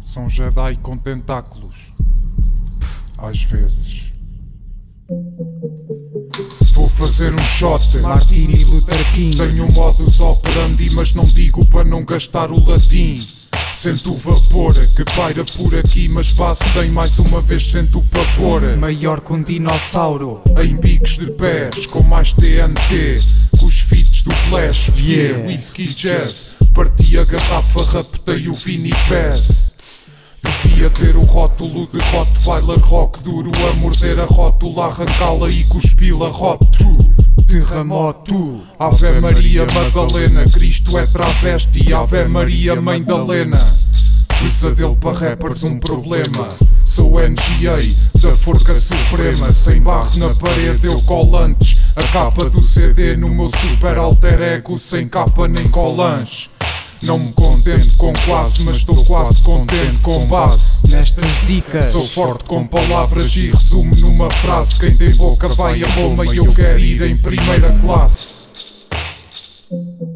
São Jedi com tentáculos. Às vezes. Vou fazer um shot, Martin Luther King. tenho um modus operandi, mas não digo para não gastar o latim. Sento o vapor que paira por aqui, mas passo tem mais uma vez sento o pavor. Maior que um dinossauro. Em bicos de pés, com mais TNT, com os feats do Clash, Vier, Whisky Jazz. Parti a garrafa, raptei o Vini Pass. Devia ter o rótulo de Rottweiler rock duro, a morder a rótula, arrancá-la e cuspi-la roto. Terremoto. Ave Maria Madalena, Cristo é travesti, Ave Maria Mãe da Lena. Pesadelo para rappers, um problema. Sou NGA da Forca Suprema. Sem barro na parede eu colantes. A capa do CD no meu super alter ego, sem capa nem colãs. Não me contento com quase, mas estou quase contente com base Nestas dicas. Sou forte com palavras e resumo numa frase: quem tem boca vai a Roma e eu quero ir em primeira classe.